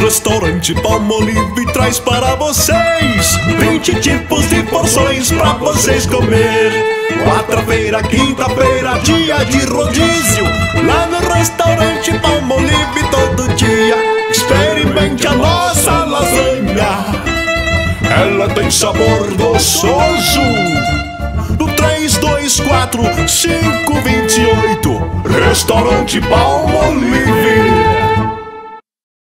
Restaurante Palmolive traz para vocês 20 tipos de porções pra vocês comer. Quarta-feira, quinta-feira, dia de rodízio, lá no Restaurante Palmolive todo dia. Experimente a nossa lasanha, ela tem sabor gostoso. No 324-528, Restaurante Palmolive.